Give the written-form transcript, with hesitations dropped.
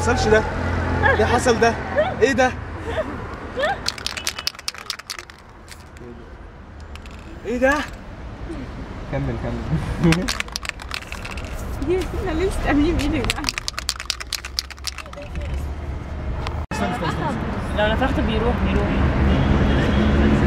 حصلش ده؟ ليه حصل ده؟ ايه ده؟ ايه ده؟ كمل احنا ليه مستقبلين بايدك بقى؟ لو نفخت بيروح